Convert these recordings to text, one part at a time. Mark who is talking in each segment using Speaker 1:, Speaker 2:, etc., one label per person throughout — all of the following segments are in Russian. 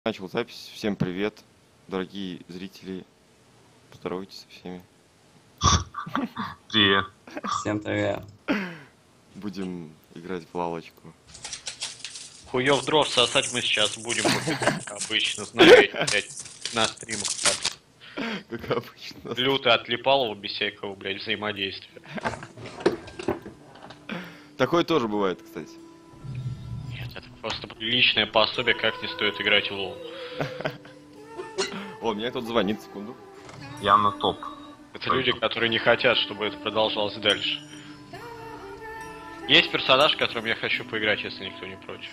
Speaker 1: Начал запись. Всем привет, дорогие зрители. Поздоровайтесь со всеми.
Speaker 2: Привет.
Speaker 3: Всем привет.
Speaker 1: Будем играть в лавочку.
Speaker 4: Хуёв дров сосать мы сейчас будем, как обычно, знаете, блядь, на стримах так.
Speaker 1: Как обычно.
Speaker 4: Люто отлипалово без всякого, блядь, взаимодействия.
Speaker 1: Такое тоже бывает, кстати.
Speaker 4: Нет, это просто личное пособие, как не стоит играть в лол.
Speaker 1: О, меня кто-то звонит, секунду.
Speaker 2: Я на топ.
Speaker 4: Это люди, которые не хотят, чтобы это продолжалось дальше. Есть персонаж, которым я хочу поиграть, если никто не против.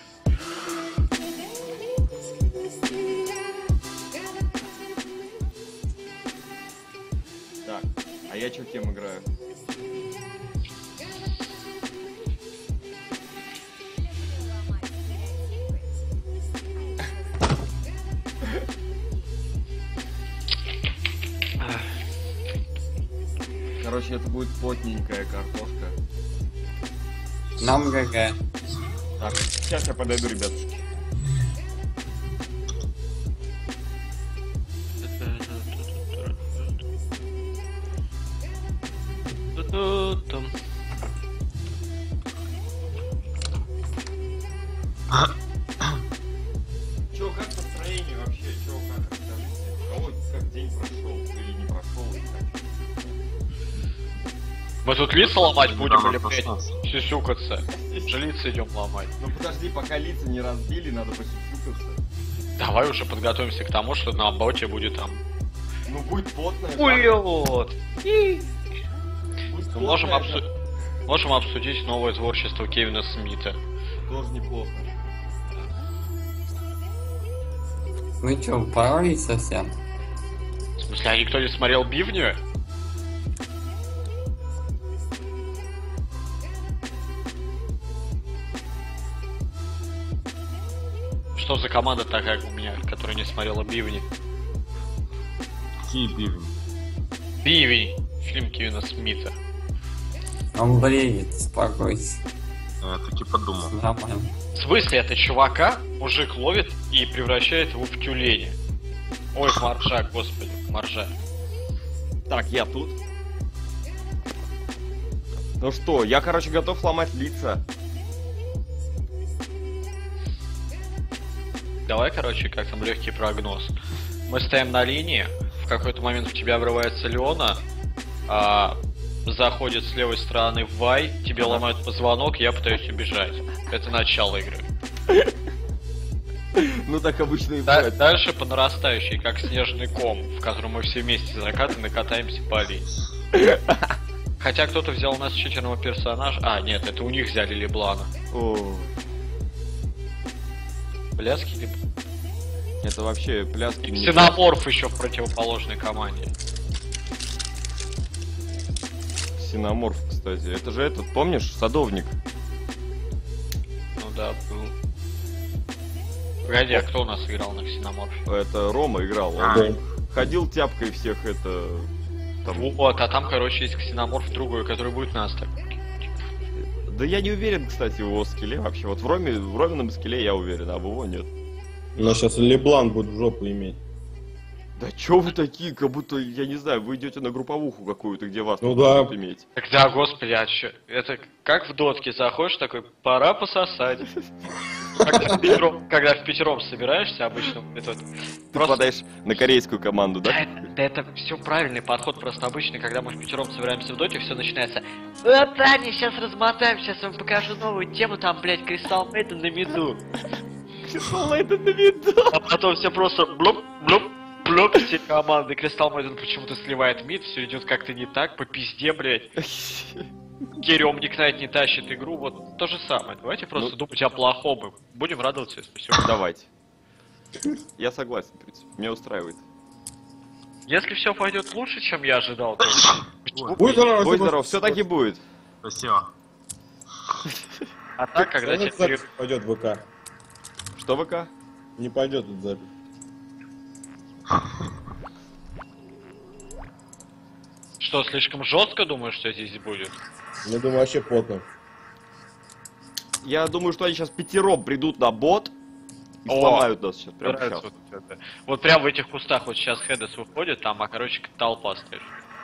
Speaker 1: Так, а я чё кем играю? Короче, это будет плотненькая картошка.
Speaker 3: Нам ГГ.
Speaker 1: Так, сейчас я подойду, ребятушки. Чё, как настроение вообще? Чё, как, расскажите? У кого как день прошел или не прошел? И как?
Speaker 4: Мы тут лица ломать будем
Speaker 2: Недавно
Speaker 4: или, блядь,
Speaker 2: проснулся.
Speaker 4: сюсюкаться? Же лица идем ломать.
Speaker 1: Ну подожди, пока лица не разбили, надо посюсюкаться.
Speaker 4: Давай уже подготовимся к тому, что на боте будет там.
Speaker 1: Ну будет плотная.
Speaker 4: Улет!
Speaker 1: Будет
Speaker 4: Можем,
Speaker 1: плотная,
Speaker 4: можем обсудить новое творчество Кевина Смита.
Speaker 1: тоже неплохо.
Speaker 3: Вы чё, упоролись совсем?
Speaker 4: В смысле, а никто не смотрел Бивню? Что за команда такая у меня, которая не смотрела Бивни?
Speaker 2: Какие бивни?
Speaker 4: Бивень! Фильм Кевина Смита.
Speaker 3: Он бредит, успокойся.
Speaker 2: Я таки подумал.
Speaker 3: Нормально.
Speaker 4: В смысле, это чувака мужик ловит и превращает его в тюленя. Ой, моржа, господи, моржа.
Speaker 1: Так, я тут. Ну что, я, короче, готов ломать лица.
Speaker 4: Давай, короче, как там легкий прогноз. Мы стоим на линии, в какой-то момент в тебя врывается Леона, заходит с левой стороны Вай, тебе ломают позвонок, я пытаюсь убежать. Это начало игры.
Speaker 1: Ну так обычно и бывает.
Speaker 4: Дальше по нарастающей, как снежный ком, в котором мы все вместе закатаны, катаемся по линии. Хотя кто-то взял у нас читерного персонажа. А, нет, это у них взяли Леблана.
Speaker 1: О,
Speaker 4: Пляски или...
Speaker 1: это вообще пляски. не
Speaker 4: Ксеноморф еще в противоположной команде.
Speaker 1: Ксеноморф, кстати. Это же этот, помнишь, садовник?
Speaker 4: Ну да, был. Погоди, а кто у нас играл на Ксеноморфе?
Speaker 1: Это Рома играл. Он
Speaker 2: А.
Speaker 1: ходил тяпкой всех это... Там...
Speaker 4: Вот, а там, короче, есть Ксеноморф другой, который будет нас так.
Speaker 1: Да я не уверен, кстати, в его скилле вообще. Вот в Ромином скилле я уверен, а в его нет.
Speaker 5: Но сейчас Леблан будет в жопу иметь.
Speaker 1: Да чё вы такие, как будто, я не знаю, вы идете на групповуху какую-то, где вас
Speaker 5: Ну
Speaker 1: тут
Speaker 5: да.
Speaker 1: будут иметь.
Speaker 4: Тогда, господи, а чё? Это как в дотке заходишь такой, пора пососать. Когда в пятером собираешься, обычно это
Speaker 1: Ты попадаешь на корейскую команду, да?
Speaker 4: Да это все правильный подход, просто обычно, когда мы в пятером собираемся в доте, все начинается. Вот Таня, сейчас размотаем, сейчас вам покажу новую тему, там, блядь, Кристалл Мейден на миду.
Speaker 1: Кристалл Мейден на виду.
Speaker 4: А потом все просто блоп, блоп, блоп, все команды. Кристалл Мейден почему-то сливает мид, все идет как-то не так, по пизде, блядь. Керем Никнайт не тащит игру, вот то же самое. Давайте просто думать о плохом. Будем радоваться, если все.
Speaker 1: Давайте. Я согласен, в принципе. Меня устраивает.
Speaker 4: Если все пойдет лучше, чем я ожидал, то...
Speaker 5: Будь здоров,
Speaker 1: Будь здоров, все таки будет.
Speaker 2: Спасибо.
Speaker 4: А так, когда
Speaker 5: Этот
Speaker 4: тебе...
Speaker 5: запись пойдет в ВК.
Speaker 1: Что ВК?
Speaker 5: Не пойдет этот запись.
Speaker 4: Что, слишком жестко думаешь, что здесь будет?
Speaker 5: Я думаю, вообще потно.
Speaker 1: Я думаю, что они сейчас пятером придут на бот
Speaker 6: И сломают нас сейчас, прям
Speaker 4: Нравится
Speaker 6: сейчас.
Speaker 4: вот это. Вот прям в этих кустах вот сейчас Хедес выходит, там, короче, толпа стоит.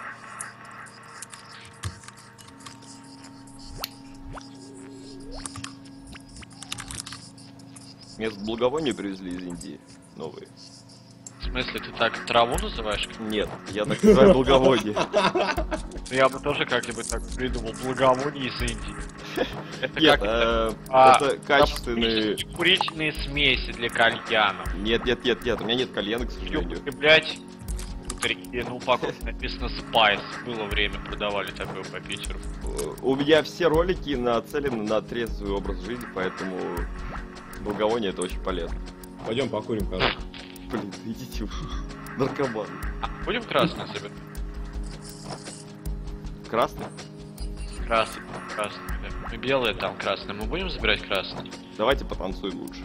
Speaker 6: Мне тут благовония привезли из Индии. Новые.
Speaker 4: В смысле, ты так траву называешь?
Speaker 6: Нет, я так называю благовония.
Speaker 4: Я бы тоже как-нибудь так придумал. Благовоние из Индии. Это
Speaker 6: Нет,
Speaker 4: как
Speaker 6: это качественные...
Speaker 4: курительные смеси для кальянов.
Speaker 6: Нет, у меня нет кальяна, к сожалению.
Speaker 4: Употреблять на упаковке написано Spice. Было время, продавали такое по Питеру.
Speaker 6: У меня все ролики нацелены на трезвый образ жизни, поэтому благовоние это очень полезно.
Speaker 5: Пойдем покурим, короче.
Speaker 6: Блин, идите уже. Наркоманы.
Speaker 4: Будем красный себе?
Speaker 6: Красный?
Speaker 4: Красный, да. Мы белые, там красный. Мы будем забирать красный?
Speaker 6: Давайте потанцуем лучше.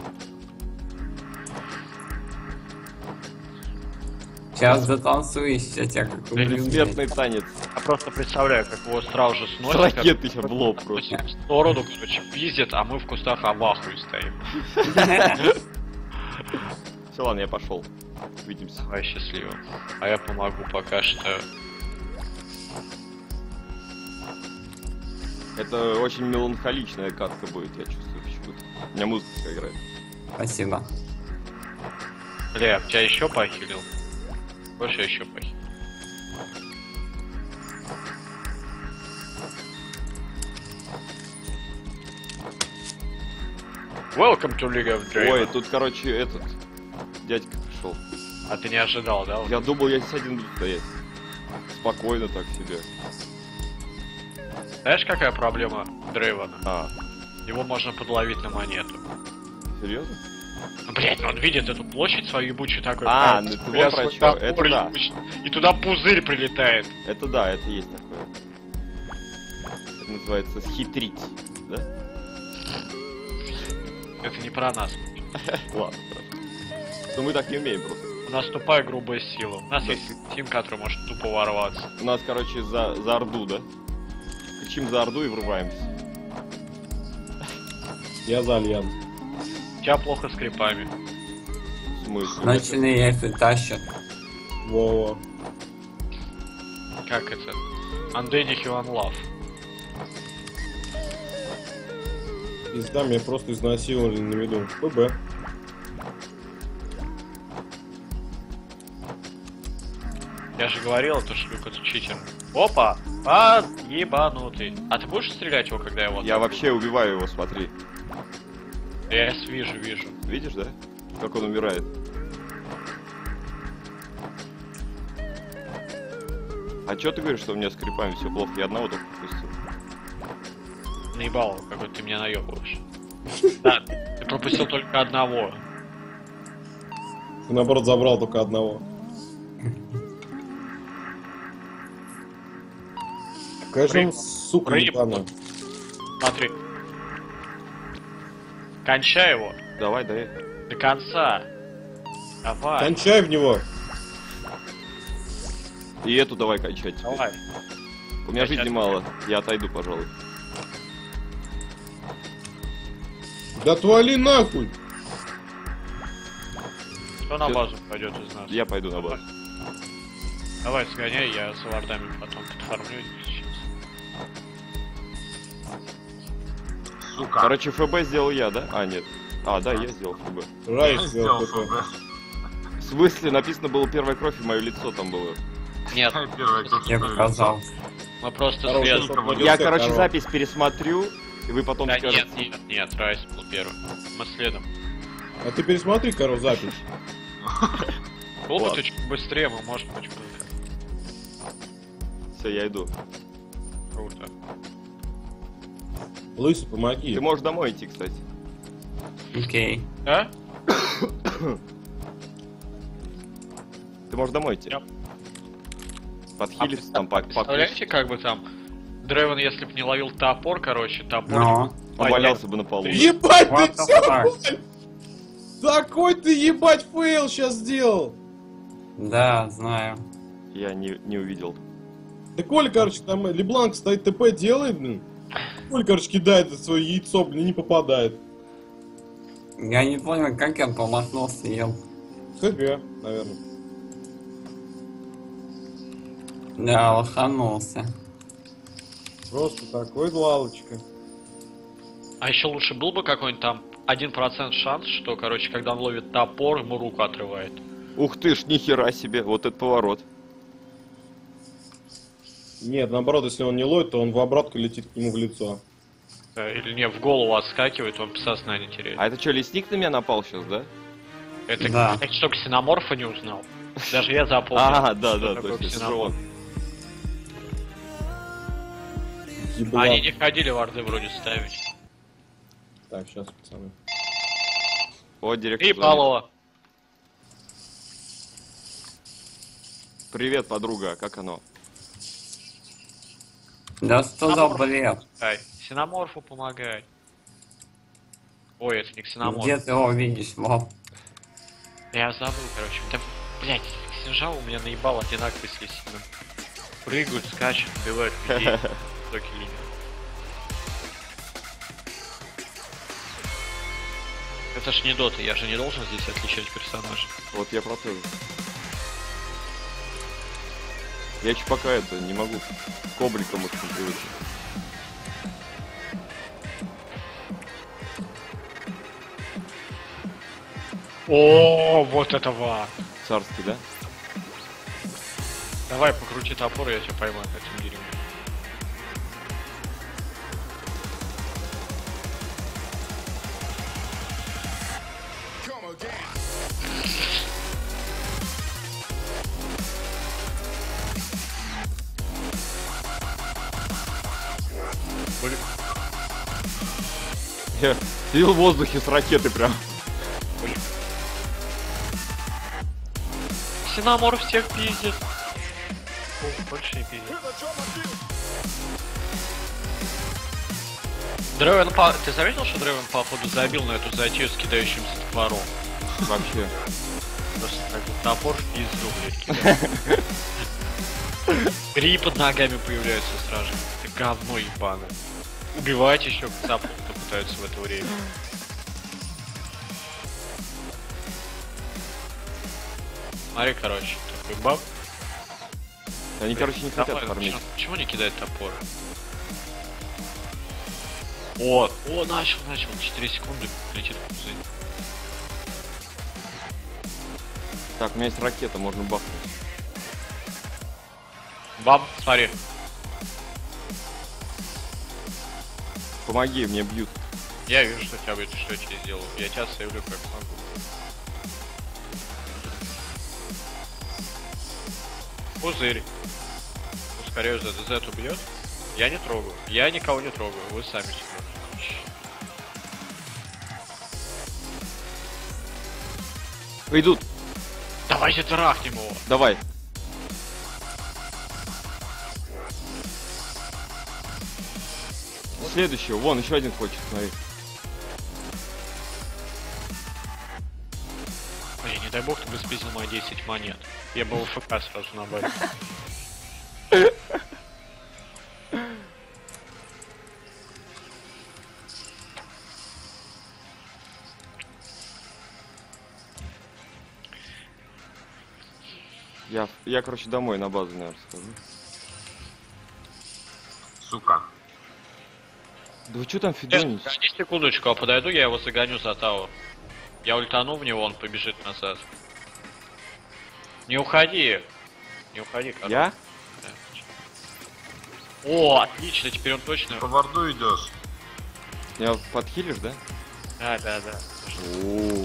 Speaker 3: Сейчас затанцуешь, я тебя как убью.
Speaker 6: Предсмертный танец.
Speaker 4: Я просто представляю, как его сразу же
Speaker 6: С
Speaker 4: сносит.
Speaker 6: ракеты сейчас в лоб просто.
Speaker 4: В сторону, короче, пиздит, а мы в кустах авахуй стоим.
Speaker 6: Все, ладно, я пошел. Увидимся.
Speaker 4: Давай счастливо. А я помогу пока что.
Speaker 6: Это очень меланхоличная катка будет, я чувствую почему-то. У меня музыка играет.
Speaker 3: Спасибо.
Speaker 4: Бля, тебя еще похилил? Больше еще похилил. Welcome to League of Dreams.
Speaker 6: Ой, тут, короче, этот дядька пришел.
Speaker 4: А ты не ожидал, да?
Speaker 6: Я думал, я здесь один буду стоять. Спокойно так себе.
Speaker 4: Знаешь, какая проблема Дрейвана?
Speaker 6: А,
Speaker 4: Его можно подловить на монету.
Speaker 6: серьезно?
Speaker 4: Ну, блять, он видит эту площадь свою ебучую такой.
Speaker 6: А, ну ты вот про чё. Это да.
Speaker 4: И туда пузырь прилетает.
Speaker 6: Это да, это есть такое. Это называется схитрить, да?
Speaker 4: Это не про нас.
Speaker 6: Ладно, хорошо. Но мы так не умеем просто.
Speaker 4: У нас тупая грубая сила. У нас есть тим, который может тупо ворваться.
Speaker 6: У нас, короче, за Орду, да? Кричим за Орду и врываемся.
Speaker 5: Я за Альянс.
Speaker 4: У тебя плохо с крипами.
Speaker 6: В смысле?
Speaker 3: Ночные эльфы тащат.
Speaker 5: Во-во.
Speaker 4: Как это? Undead One Love.
Speaker 5: Пизда, меня просто изнасиловали на виду. ББ.
Speaker 4: Я же говорил, то что Люк это читер. Опа! А, ебанутый. А ты будешь стрелять его, когда я вот...
Speaker 6: Я вообще убиваю его, смотри.
Speaker 4: Я вижу.
Speaker 6: Видишь, да? Как он умирает. А чё ты говоришь, что у меня с крипами все плохо? Я одного только пропустил.
Speaker 4: Наебал, какой ты меня наебываешь. Да, ты пропустил только одного.
Speaker 5: Ты, наоборот, забрал только одного. Какая же он, сука,
Speaker 4: Рыб.
Speaker 5: ебаная.
Speaker 4: Смотри. Кончай его.
Speaker 6: Давай, дай.
Speaker 4: До конца. Давай.
Speaker 5: Кончай в него.
Speaker 6: И эту давай кончать. теперь.
Speaker 4: Давай.
Speaker 6: У меня
Speaker 4: Кончать.
Speaker 6: жизни мало. Я отойду, пожалуй.
Speaker 5: Да твали нахуй.
Speaker 4: Кто на
Speaker 6: Всё.
Speaker 4: базу пойдет из нас?
Speaker 6: Я пойду на базу.
Speaker 4: Давай сгоняй, я с вардами потом подформлю сейчас.
Speaker 2: Сука.
Speaker 6: Короче, ФБ сделал я, да? А, нет. А, да, я сделал ФБ.
Speaker 5: Рай
Speaker 2: Я
Speaker 5: сделал
Speaker 2: сделал
Speaker 5: ФБ.
Speaker 2: ФБ.
Speaker 6: В смысле, написано было первая кровь, и мое лицо там было.
Speaker 4: Нет,
Speaker 2: Первая кровь.
Speaker 3: Я показал.
Speaker 4: мы просто
Speaker 5: Хороший
Speaker 4: свет.
Speaker 5: шот.
Speaker 6: Я,
Speaker 5: Все,
Speaker 6: короче,
Speaker 5: короче.
Speaker 6: запись пересмотрю, и вы потом
Speaker 4: Да
Speaker 6: скажете.
Speaker 4: нет, Райс был первый. Мы следом.
Speaker 5: А ты пересмотри, короче, запись.
Speaker 4: Было бы
Speaker 6: Ладно.
Speaker 4: ты чуть быстрее, мы можем быть круто.
Speaker 6: Все, я иду.
Speaker 4: Круто.
Speaker 5: Лысый, помоги.
Speaker 6: Ты можешь домой идти, кстати.
Speaker 3: Окей.
Speaker 4: Да?
Speaker 6: Ты можешь домой идти.
Speaker 4: Yep.
Speaker 6: Подхилиться там,
Speaker 4: Представляете, как бы там Дрейвен, если бы не ловил топор, короче, топор...
Speaker 3: Но.
Speaker 6: Он валялся бы на полу.
Speaker 5: Ебать,
Speaker 3: What
Speaker 5: ты
Speaker 3: the
Speaker 5: чё,
Speaker 3: fuck?
Speaker 5: блядь? Такой ты, ебать, фейл сейчас сделал.
Speaker 3: Да, знаю.
Speaker 6: Я не увидел.
Speaker 5: Да Коля, короче, там Лебланк стоит, ТП делает, блин. Коля, короче, кидает это свое яйцо, блин, и не попадает.
Speaker 3: Я не понял, как я помахнулся, ел.
Speaker 5: Себе, наверное.
Speaker 3: Да, лоханулся.
Speaker 5: Просто такой лалочка.
Speaker 4: А еще лучше был бы какой-нибудь там 1% шанс, что, короче, когда он ловит топор, ему руку отрывает.
Speaker 6: Ух ты ж, нихера себе, вот этот поворот.
Speaker 5: Нет, наоборот, если он не ловит, то он в обратку летит к нему в лицо.
Speaker 4: Или не, в голову отскакивает, он сознание теряет.
Speaker 6: А это что, лесник на меня напал сейчас, да?
Speaker 4: Это,
Speaker 3: Да.
Speaker 4: кстати, что, ксеноморфа не узнал? Даже я запомнил.
Speaker 6: А, да,
Speaker 4: что
Speaker 6: да,
Speaker 4: такое
Speaker 6: точно,
Speaker 4: ксеноморф.
Speaker 5: Еблан.
Speaker 4: Они не ходили в орды вроде ставить.
Speaker 5: Так, сейчас, пацаны.
Speaker 6: О, директор
Speaker 4: И
Speaker 6: звонит.
Speaker 4: Павлова.
Speaker 6: Привет, подруга, как оно?
Speaker 3: Да что за бред?
Speaker 4: Ай, ксеноморфу помогай. Ой, это не ксеноморф.
Speaker 3: Где ты его видишь, Вов?
Speaker 4: Я забыл, короче. Да, блять, ксенжал у меня наебал одинаковый с лисиным. Прыгают, скачут, убивают людей. Высокие линии. Это ж не дота, я же не должен здесь отличать персонажа.
Speaker 6: Вот я про то же. Я еще пока это не могу к обликам их не привычить.
Speaker 4: О, вот это ва!
Speaker 6: Царский, да?
Speaker 4: Давай покрути топор, я тебя поймаю на этом дереве. Блин,
Speaker 6: Я видел в воздухе с ракеты прям.
Speaker 4: ксеноморф всех пиздит. О, больше не пиздит. Древен по... Ты заметил, что Древен походу забил на эту затею с кидающимся топором?
Speaker 6: Вообще.
Speaker 4: Просто так вот топор в пизду, блядь, кидает. Гри под ногами появляются сразу же. Это говно ебаное. Убивать еще запутно пытаются в это время. Смотри, короче, такой баб.
Speaker 6: Они, короче, не хотят
Speaker 4: Давай,
Speaker 6: фармить.
Speaker 4: Почему не кидает топор? О, начал. 4 секунды летит в пузырь.
Speaker 6: Так, у меня есть ракета, можно бахнуть.
Speaker 4: Баб, смотри.
Speaker 6: Помоги, мне бьют.
Speaker 4: Я вижу, что тебя будет, что я тебе сделал. Я тебя сейвлю как могу. Пузырь. Ускоряю ZZ убьет. Я не трогаю. Я никого не трогаю. Вы сами себе.
Speaker 6: Идут.
Speaker 4: Давайте трахнем его.
Speaker 6: Давай. Следующего. Вон, еще один хочет, смотри.
Speaker 4: Ой, не дай бог, ты бы спиздил мои 10 монет. Я бы ФК сразу набавил.
Speaker 6: Я, короче, домой на базу, наверное, схожу.
Speaker 2: Сука.
Speaker 6: Да вы что там фидоните?
Speaker 4: 10 секундочку, а подойду, я его загоню за Тау. Я ультану в него, он побежит назад. Не уходи. Не уходи, короче.
Speaker 6: Я?
Speaker 4: О, отлично, теперь он точно...
Speaker 2: По варду идешь.
Speaker 6: Меня подхилишь, да?
Speaker 4: Да.
Speaker 6: О,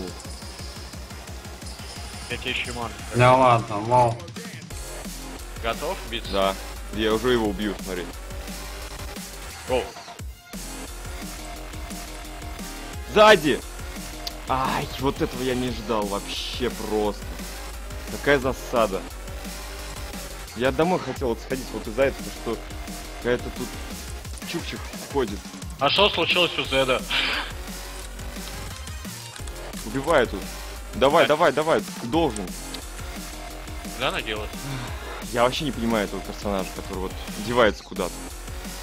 Speaker 4: Я тебе еще ман.
Speaker 3: Да ладно, Вов.
Speaker 4: Готов биться?
Speaker 6: да. Я уже его убью, смотри.
Speaker 4: Гоу.
Speaker 6: Сзади! Ай, вот этого я не ждал вообще просто. Какая засада. Я домой хотел вот сходить вот из-за этого, что какая-то тут чукчик ходит.
Speaker 4: А что случилось у Зеда?
Speaker 6: Убивай тут. Давай, ты должен.
Speaker 4: Да, она делает?
Speaker 6: Я вообще не понимаю этого персонажа, который вот девается куда-то.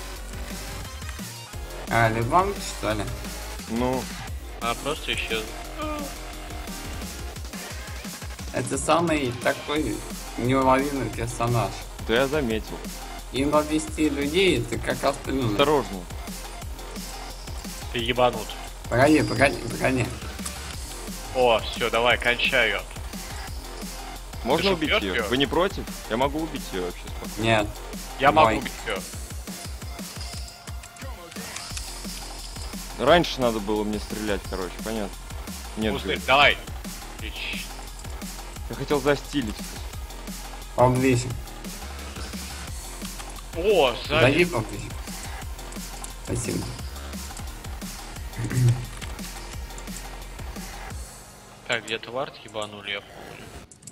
Speaker 3: А, Ливан, что ли?
Speaker 6: Ну,
Speaker 4: Она просто исчезла.
Speaker 3: Это самый такой неуловимый персонаж.
Speaker 6: Да я заметил.
Speaker 3: Им обвести людей, это как остальное.
Speaker 6: Осторожно.
Speaker 4: Ты ебанут.
Speaker 3: Погоди.
Speaker 4: О, все, давай, кончай ее.
Speaker 6: Можно
Speaker 4: что,
Speaker 6: убить
Speaker 4: бьёшь
Speaker 6: ее?
Speaker 4: её?
Speaker 6: Вы не против? Я могу убить ее вообще спокойно.
Speaker 3: Нет.
Speaker 4: Я
Speaker 3: Ой.
Speaker 4: могу убить ее.
Speaker 6: Раньше надо было мне стрелять, короче, понятно. Нет,
Speaker 4: Пустырь,
Speaker 6: говорит.
Speaker 4: давай. Ич.
Speaker 6: Я хотел застилить.
Speaker 3: Поближе.
Speaker 4: О,
Speaker 3: Зайди
Speaker 4: сзади.
Speaker 3: поближе. Спасибо.
Speaker 4: Так, где-то вард ебанули, я помню.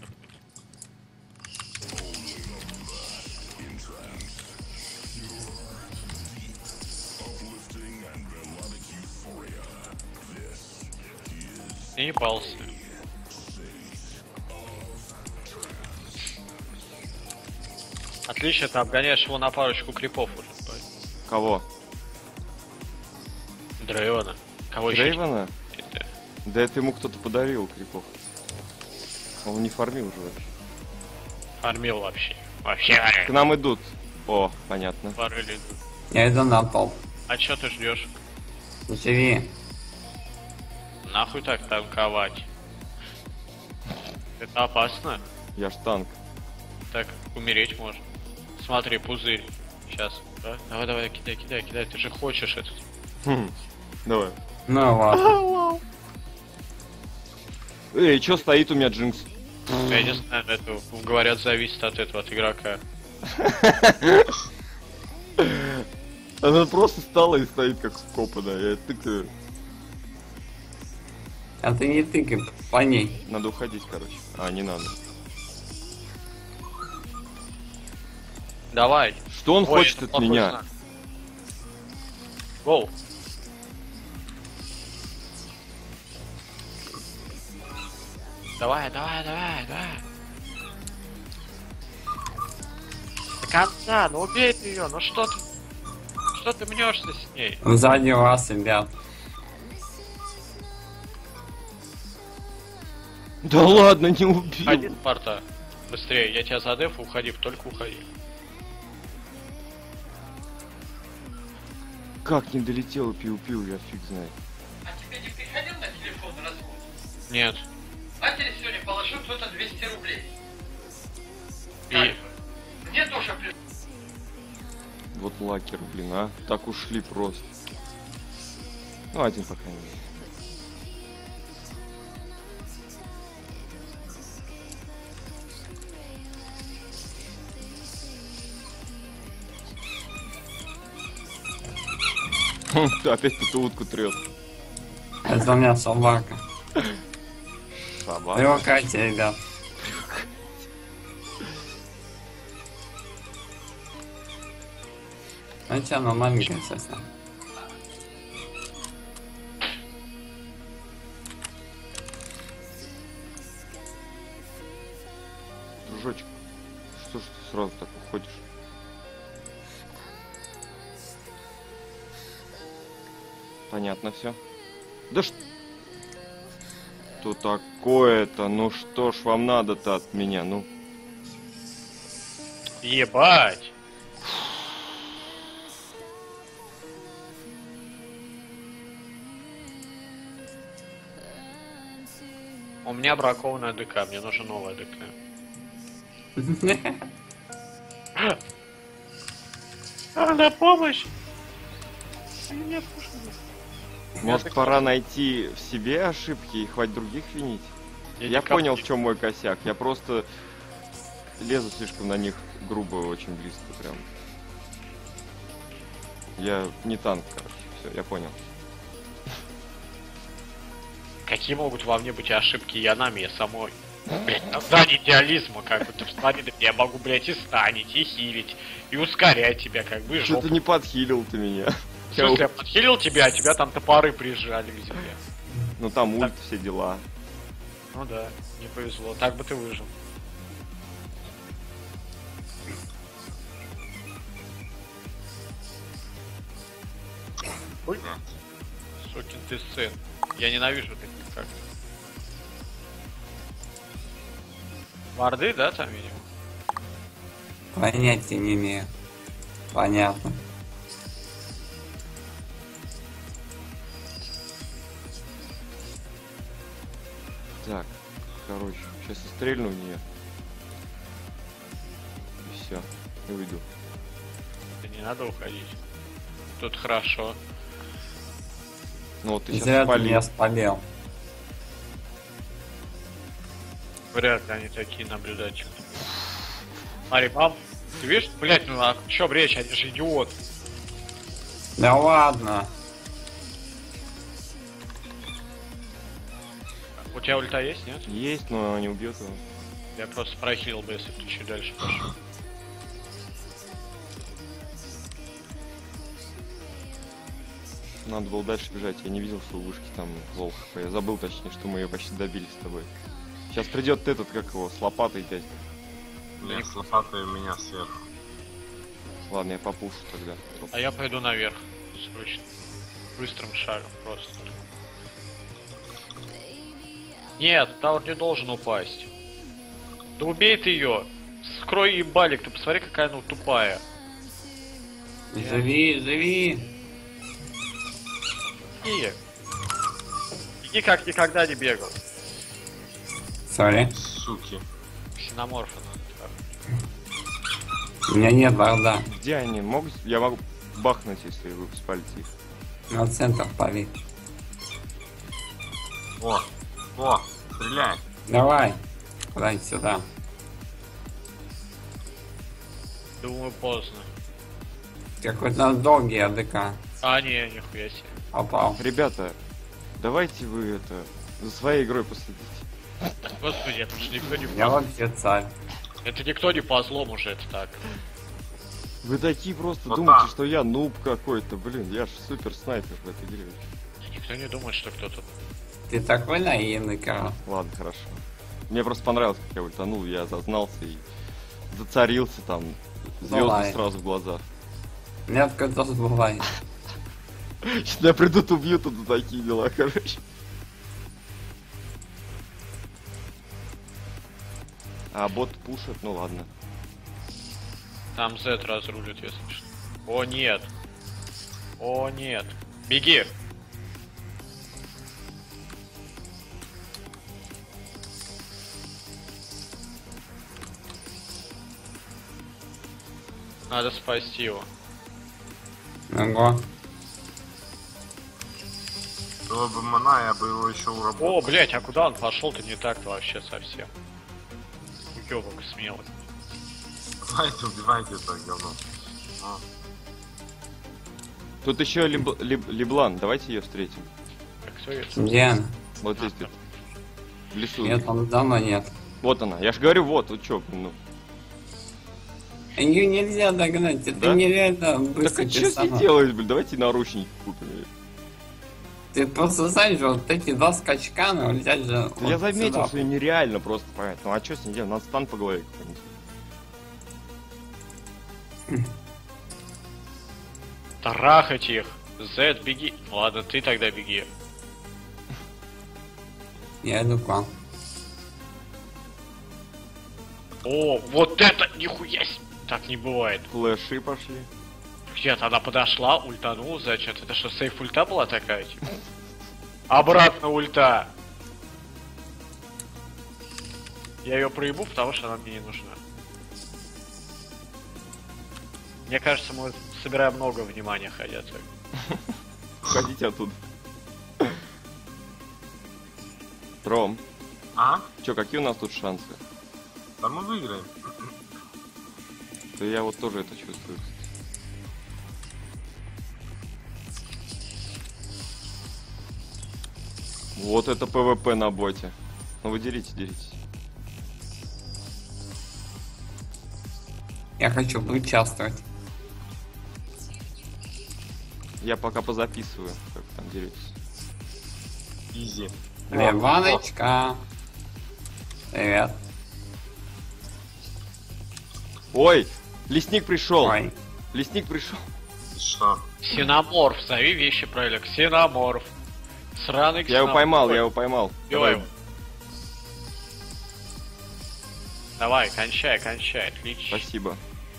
Speaker 4: И не пался. Отлично, ты обгоняешь его на парочку крипов уже.
Speaker 6: Кого?
Speaker 4: Дрейвена. Кого еще?
Speaker 6: Дрейвена? Да это ему кто-то подарил крипов. Он не фармил уже вообще.
Speaker 4: Фармил вообще. Вообще
Speaker 6: К
Speaker 4: фармил.
Speaker 6: нам идут. О, понятно.
Speaker 4: Фармили.
Speaker 3: Я иду на топ.
Speaker 4: А чё ты ждешь?
Speaker 3: Живи.
Speaker 4: Нахуй так танковать? Это опасно.
Speaker 6: Я ж танк.
Speaker 4: Так, умереть можно. Смотри, пузырь. Сейчас. Да? Давай, кидай. Ты же хочешь это.
Speaker 6: Хм. Давай.
Speaker 3: Ну ладно.
Speaker 6: Эй, чё стоит у меня Джинкс?
Speaker 4: Я не знаю, это, говорят, зависит от этого, от игрока.
Speaker 6: Она просто стала и стоит как вкопанная. Я тыкаю.
Speaker 3: А ты не тыкай по ней.
Speaker 6: Надо уходить, короче. А, не надо.
Speaker 4: Давай.
Speaker 6: Что он
Speaker 4: Ой,
Speaker 6: хочет
Speaker 4: это
Speaker 6: от
Speaker 4: плохой
Speaker 6: меня?
Speaker 4: знак. Гоу. Давай. До конца, ну убей ты ее, ну что ты... Что ты мнешься с ней?
Speaker 3: Сзади вас, ребят.
Speaker 6: Да ладно, не убил.
Speaker 4: Уходи, Спарта. Быстрее, я тебя задефу, уходи, только уходи.
Speaker 6: Как не долетел пиу-пиу, я фиг знает.
Speaker 7: А тебе не приходил на телефон развод?
Speaker 4: Нет.
Speaker 7: Матери сегодня положил кто-то 200 рублей.
Speaker 4: И...
Speaker 7: Мне тоже пришло.
Speaker 6: Вот лакер, блин, а. Так ушли просто. Ну, один пока не. Опять эту утку трет.
Speaker 3: Это у меня собака.
Speaker 6: Собака.
Speaker 3: Привыкайте, ребят. Ну че, ну маленькая совсем.
Speaker 6: Дружочек, что ж ты сразу так уходишь? Понятно все. Да что такое-то? Ну что ж вам надо-то от меня? Ну,
Speaker 4: Ебать! У меня бракованная ДК, мне нужна новая ДК. На помощь!
Speaker 6: может пора найти в себе ошибки и хватит других винить? Я понял, в чем мой косяк. Я просто лезу слишком на них грубо, очень близко прям. Я не танк, короче. Все, я понял.
Speaker 4: Какие могут во мне быть ошибки Янами самой? Блять, на грани идеализма, как бы ты в плане, я могу, блять, и станить, и хилить, и ускорять тебя, как бы, и
Speaker 6: Что
Speaker 4: жопу.
Speaker 6: ты не подхилил ты меня?
Speaker 4: В смысле, я подхилил тебя, а тебя там топоры прижали к земле.
Speaker 6: Ну там ульт, все дела.
Speaker 4: Ну да, не повезло, так бы ты выжил. Ой. Сукин ты сын. Я ненавижу таких как. Варды, да, там, видимо?
Speaker 3: Понятия не имею. Понятно.
Speaker 6: Так, короче, сейчас я стрельну в нее. И все, и уйду.
Speaker 4: Да не надо уходить. Тут хорошо.
Speaker 6: Ну вот ты
Speaker 3: Зря
Speaker 6: сейчас
Speaker 3: ты
Speaker 6: спалил.
Speaker 3: меня спалил.
Speaker 4: Вряд ли они такие наблюдательные. Смотри, мам, ты видишь, блять, ну о чем речь, они же идиоты.
Speaker 3: Да ладно.
Speaker 4: У тебя ульта есть, нет?
Speaker 6: Есть, но не убьет его.
Speaker 4: Я просто прохилил бы, если бы ты чуть дальше пошел.
Speaker 6: Надо было дальше бежать, я не видел, что у вышки там лол хп. Я забыл, точнее, что мы ее почти добили с тобой. Сейчас придет этот, как его, с лопатой дядька.
Speaker 2: Нет, с лопатой у меня сверху.
Speaker 6: Ладно, я попушу тогда.
Speaker 4: А я пойду наверх. Срочно. Быстрым шагом просто. Нет, Тауэр не должен упасть. Да убей ты ее. Скрой ей балик, ты посмотри, какая она тупая.
Speaker 3: Живи, живи.
Speaker 4: Беги. Беги как никогда не бегал.
Speaker 3: Сори.
Speaker 2: Суки.
Speaker 4: Ксеноморфа надо.
Speaker 3: У меня нет борда.
Speaker 6: Где они? Могут? Я могу бахнуть, если вы спалите их.
Speaker 3: На центр пали.
Speaker 2: О, стреляй.
Speaker 3: Давай. Куда сюда.
Speaker 4: Думаю, поздно.
Speaker 3: Какой-то долгий АДК.
Speaker 4: А, не, нихуя себе.
Speaker 3: Попал.
Speaker 6: Ребята, давайте вы это за своей игрой последите.
Speaker 4: Господи, это же никто не
Speaker 3: Я вообще царь.
Speaker 4: Это никто не по злому уже, это так.
Speaker 6: Вы такие просто
Speaker 2: Вот
Speaker 6: думаете,
Speaker 2: так.
Speaker 6: что я нуб какой-то, блин, я ж супер снайпер в этой игре.
Speaker 4: Никто не думает, что кто-то...
Speaker 3: Ты такой наивный, Карл.
Speaker 6: Ладно, хорошо. Мне просто понравилось, как я ультанул, я зазнался и зацарился там, звезды
Speaker 3: Давай.
Speaker 6: сразу в глазах.
Speaker 3: Нет, кто бывает.
Speaker 6: Сейчас меня придут убьют, тут такие дела, короче. А бот пушит, ну ладно.
Speaker 4: Там Z разрулит, если что. О, нет. О, нет. Беги. Надо спасти его.
Speaker 3: Ого.
Speaker 2: Было бы мана, я бы его еще уработал.
Speaker 4: О, блять, а куда он пошел-то не так-то вообще совсем? Уёбок смелый.
Speaker 2: Давайте, убивайте это говно.
Speaker 6: Тут еще Леблан, давайте ее встретим.
Speaker 4: Так, все есть.
Speaker 3: Где она?
Speaker 6: Вот здесь где-то. В лесу.
Speaker 3: Нет, он дома нет.
Speaker 6: Вот она. Я ж говорю, вот чё, ну.
Speaker 3: Ее нельзя догнать, это
Speaker 6: Да?
Speaker 3: нереально
Speaker 6: Так
Speaker 3: быстро
Speaker 6: а что с ней
Speaker 3: персонаж.
Speaker 6: делать, блин? Давайте наручники купим.
Speaker 3: Ты просто знаешь, вот эти два скачка, ну, взять же...
Speaker 6: Я
Speaker 3: вот
Speaker 6: заметил,
Speaker 3: сюда.
Speaker 6: что её нереально просто понять. Ну а что с ней делать? Надо стан по голове какой-нибудь.
Speaker 4: Трахать их. Z, беги. Ладно, ты тогда беги.
Speaker 3: Я иду к вам.
Speaker 4: О, вот это нихуя себе. Так не бывает.
Speaker 6: Флеши пошли.
Speaker 4: Нет, она подошла, ультанула, зачем? Это что, сейф ульта была такая, типа? Обратно ульта. Я ее проебу, потому что она мне не нужна. Мне кажется, мы собираем много внимания, ходя так.
Speaker 6: Уходите оттуда. Ром,
Speaker 2: А?
Speaker 6: чё, какие у нас тут шансы?
Speaker 2: Да мы выиграем.
Speaker 6: Да я вот тоже это чувствую. Вот это ПВП на боте. Ну вы деритесь.
Speaker 3: Я хочу поучаствовать.
Speaker 6: Я пока позаписываю, как вы там деретесь.
Speaker 2: Изи.
Speaker 3: Леваночка. Привет.
Speaker 6: Ой, лесник пришел.
Speaker 3: Ой.
Speaker 6: Лесник пришел.
Speaker 2: Что?
Speaker 4: Ксеноморф, зови вещи правильно. Ксеноморф. Сраный
Speaker 6: Я
Speaker 4: ксеноморф.
Speaker 6: его поймал, я его поймал.
Speaker 4: Давай.
Speaker 6: Давай.
Speaker 4: Давай, кончай, отлично.
Speaker 6: Спасибо.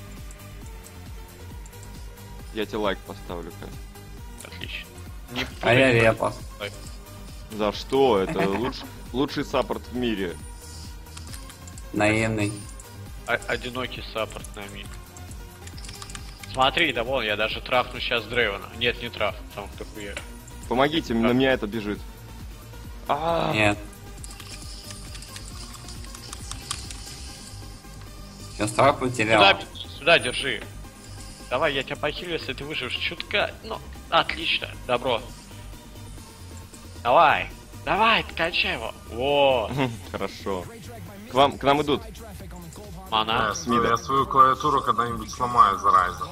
Speaker 6: Я тебе лайк поставлю-ка.
Speaker 4: Отлично. Не
Speaker 3: А я
Speaker 4: путай.
Speaker 3: репа.
Speaker 6: За что? Это лучший саппорт в мире.
Speaker 3: Наивный.
Speaker 4: Одинокий саппорт на миг. Смотри, да вон, я даже трафну сейчас Дрейвена. Нет, не траф, там кто хуя.
Speaker 6: Помогите, на меня это бежит.
Speaker 3: Нет. Сейчас трап потерял.
Speaker 4: Сюда держи. Давай, я тебя похилю, если ты выживешь чутка. Ну, отлично, добро. Давай, кончай его. Во,
Speaker 6: Хорошо. К нам идут.
Speaker 4: мана.
Speaker 2: Я свою клавиатуру когда-нибудь сломаю, зараза.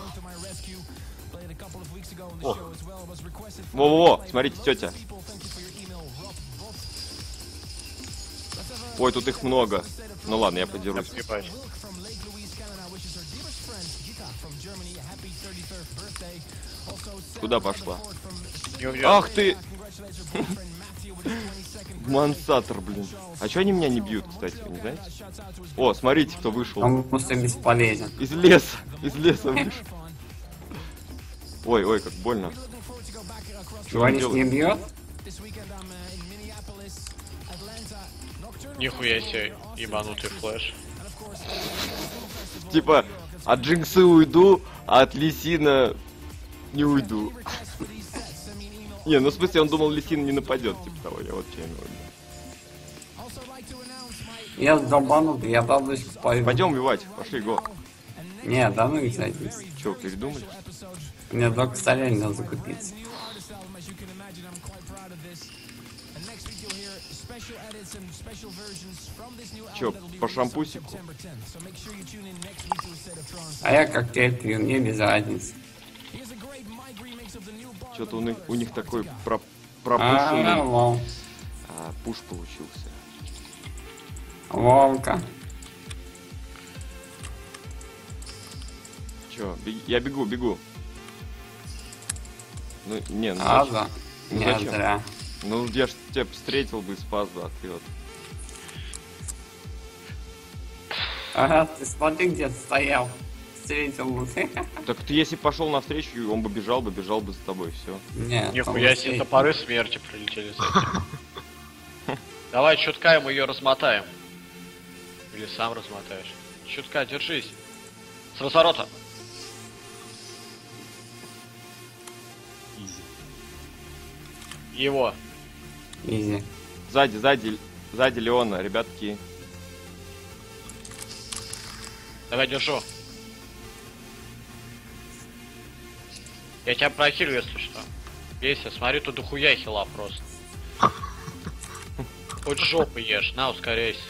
Speaker 2: О,
Speaker 6: Во-во-во, смотрите, тетя. Ой, тут их много. Ну ладно, я подерусь.
Speaker 4: Ебать.
Speaker 6: Куда пошла?
Speaker 4: Не убьет.
Speaker 6: Ах ты! Мансатор, блин. А чё они меня не бьют, кстати, вы не знаете? О, смотрите, кто вышел.
Speaker 3: Он просто бесполезен.
Speaker 6: Из леса вышел. Ой, как больно. Чё он
Speaker 3: Говоришь, не
Speaker 6: делает?
Speaker 3: бьет?
Speaker 4: Нихуя себе, ебанутый флеш.
Speaker 6: Типа, от Джинксы уйду, а от Лисина не уйду. Не, ну в смысле, он думал, Лисин не нападет, типа того, я вот что имел в виду.
Speaker 3: Я долбанутый, я дальше пойду.
Speaker 6: Пойдем убивать, пошли, го.
Speaker 3: Не, да ну и садись.
Speaker 6: Че, передумали?
Speaker 3: Мне только солей надо закупиться.
Speaker 6: Че, по шампусику?
Speaker 3: А я коктейль пью, мне без разницы.
Speaker 6: Что-то у них такой пропущенный
Speaker 3: Лол.
Speaker 6: пуш получился.
Speaker 3: Волка.
Speaker 6: Че, я бегу. Ну, не, ну
Speaker 3: А,
Speaker 6: зачем?
Speaker 3: да.
Speaker 6: Ну,
Speaker 3: Нет,
Speaker 6: зачем?
Speaker 3: зря.
Speaker 6: Ну, я ж тебя встретил бы и спас, да, ты вот.
Speaker 3: Ага, ты смотри, где ты стоял. Встретил бы.
Speaker 6: Так ты если пошел навстречу, он бы бежал бы за тобой, все.
Speaker 3: Нет,
Speaker 4: Нихуя себе, топоры смерти прилетели. Давай, чутка мы ее размотаем. Или сам размотаешь. Чутка, держись. С разворота.
Speaker 2: изи.
Speaker 4: Его.
Speaker 3: Изи.
Speaker 6: Сзади Леона, ребятки.
Speaker 4: Давай, держу. Я тебя прохилю, если что. Бейся, смотри, тут дохуя хила просто. Хоть жопу ешь, на, ускоряйся.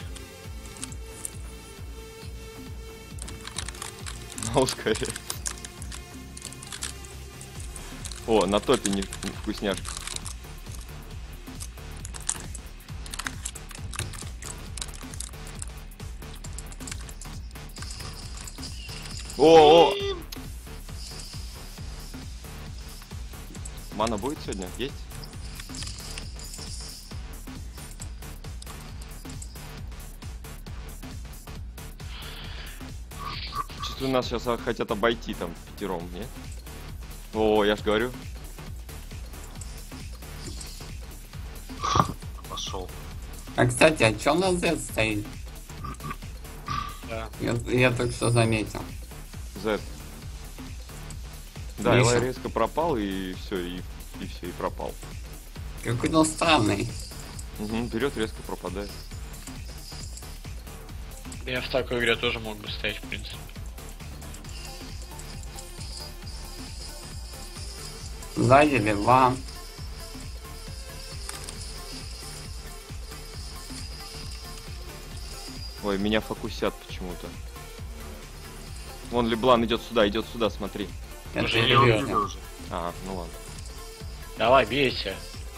Speaker 6: Ну, скорее. О, на топе не вкусняшка. О! Мана будет сегодня? Есть? Чувствую, нас сейчас хотят обойти там пятером, не? О, я ж говорю.
Speaker 2: Пошел.
Speaker 3: А кстати, а чё у нас Z стоит?
Speaker 4: Да.
Speaker 3: Я только что заметил.
Speaker 6: Z. Да,
Speaker 3: Миша.
Speaker 6: Элай резко пропал и все, и пропал.
Speaker 3: Какой-то он странный.
Speaker 6: Угу, берет, резко пропадает.
Speaker 4: Я в такой игре тоже мог бы стоять, в принципе.
Speaker 3: Сзади Лева.
Speaker 6: Ой, меня фокусят почему-то. Вон Леблан идет сюда, смотри.
Speaker 3: Это
Speaker 4: Уже
Speaker 2: Я
Speaker 4: не
Speaker 2: его
Speaker 4: вижу.
Speaker 2: видел уже.
Speaker 6: А, ну ладно.
Speaker 4: Давай, бейся.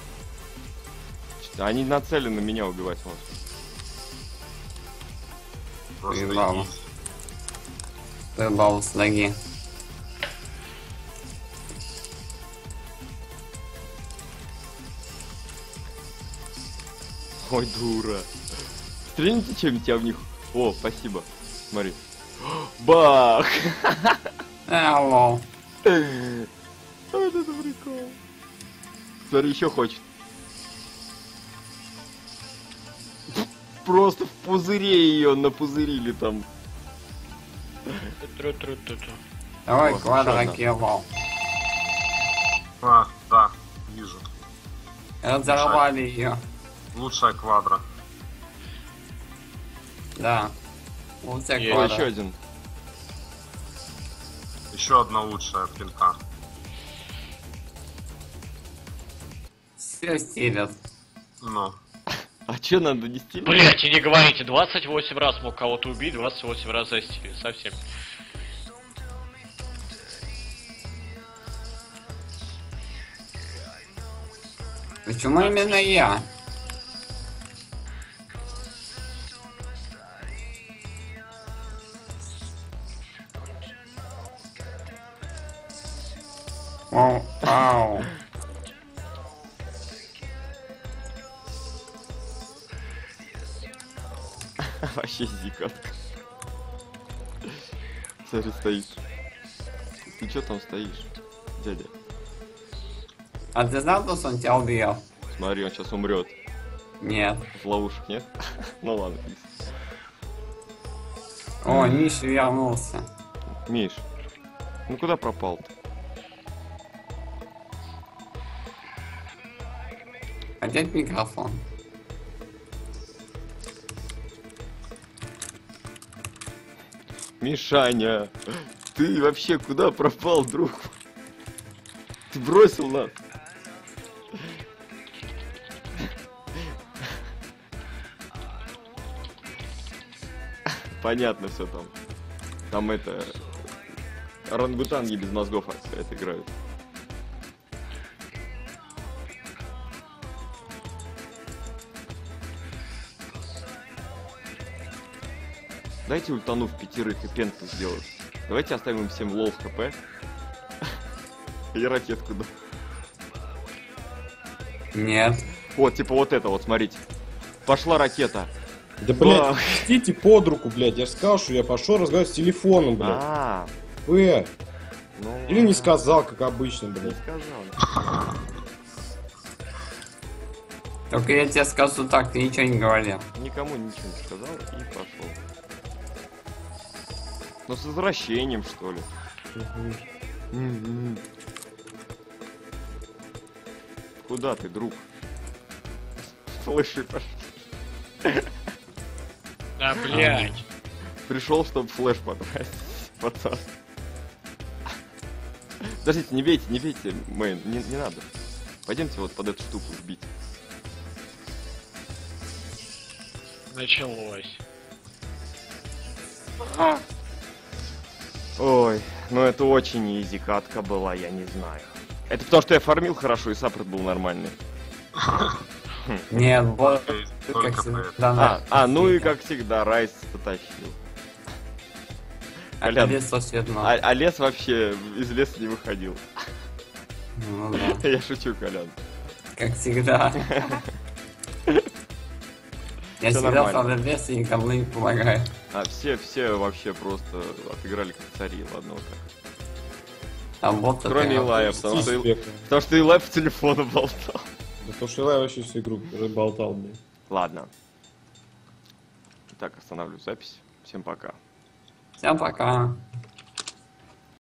Speaker 6: Они нацелены меня убивать, вот.
Speaker 2: Просто
Speaker 3: Уебало.
Speaker 2: изи.
Speaker 3: Выбал с ноги.
Speaker 6: Ой, дура. Стрельните чем-нибудь, я в них О, спасибо. Смотри. Бах!
Speaker 3: Лол.
Speaker 6: Вот это прикол. Смотри, еще хочет. Просто в пузыре ее напузырили там.
Speaker 4: Тру-тру-тру-тру.
Speaker 3: Давай
Speaker 6: О,
Speaker 3: квадрокилл.
Speaker 2: А, да, вижу.
Speaker 3: Разорвали ее.
Speaker 2: Лучшая квадра.
Speaker 3: Да. Лучшая
Speaker 4: Есть.
Speaker 6: О,
Speaker 3: квадра.
Speaker 6: еще один.
Speaker 2: Еще одна лучшая пинта.
Speaker 3: Все стилят.
Speaker 2: Ну,
Speaker 6: А че надо нести?
Speaker 4: Блять, и не говорите, 28 раз мог кого-то убить, 28 раз застили. Совсем.
Speaker 3: Почему именно я? Оу, ау.
Speaker 6: Вообще дико. Смотри, стоишь. Ты че там стоишь, дядя?
Speaker 3: А ты знал, что он тебя убил?
Speaker 6: Смотри, он сейчас умрет.
Speaker 3: Нет.
Speaker 6: В ловушек, нет? Ну ладно.
Speaker 3: О, Миша вернулся.
Speaker 6: Миш, ну куда пропал-то?
Speaker 3: Опять микрофон.
Speaker 6: Мишаня, ты вообще куда пропал, друг? Ты бросил нас. Понятно все там. Там это... Орангутанги без мозгов это играют. Дайте ультану в пятерых и пенту сделать. Давайте оставим им всем лол хп. И ракетку, да.
Speaker 3: Нет.
Speaker 6: Вот, типа вот это вот, смотрите. Пошла ракета.
Speaker 5: Да, блядь,
Speaker 6: Бах.
Speaker 5: пустите под руку, блядь. Я же сказал, что я пошел разговаривать с телефоном, блядь.
Speaker 6: А, ну...
Speaker 5: Или не сказал, как обычно,
Speaker 6: Не
Speaker 5: блядь.
Speaker 6: сказал.
Speaker 3: Только я тебе скажу так, ты ничего не говорил.
Speaker 6: Никому ничего не сказал и пошел. Ну с возвращением, что ли. Куда ты, друг? Флеши пошли.
Speaker 4: Да, блять.
Speaker 6: Пришел, чтобы флеш потратить, пацан. Подождите, не бейте, мейн, не надо. Пойдемте вот под эту штуку вбить.
Speaker 4: Началось.
Speaker 6: Ой, ну это очень изи катка была, я не знаю. Это потому что я фармил хорошо и саппорт был нормальный.
Speaker 3: Нет, вот
Speaker 2: только
Speaker 3: как
Speaker 2: поэтому.
Speaker 3: всегда.
Speaker 6: Ну и как всегда, Райс потащил. Колян,
Speaker 3: Колесо светло.
Speaker 6: а лес вообще из леса не выходил.
Speaker 3: Ну да,
Speaker 6: Я шучу, Колян.
Speaker 3: как всегда. Я
Speaker 6: Всё
Speaker 3: всегда
Speaker 6: нормально.
Speaker 3: в лес и никому не помогаю.
Speaker 6: А все вообще просто отыграли как цари, ладно вот так.
Speaker 3: Там вот
Speaker 6: Кроме
Speaker 3: это-
Speaker 6: Илая, потому что
Speaker 5: Респект.
Speaker 6: Илай по телефону болтал.
Speaker 5: Да то, что я вообще всю игру разболтал, блядь.
Speaker 6: Ладно. Так, останавливаю запись. Всем пока.
Speaker 3: Всем пока.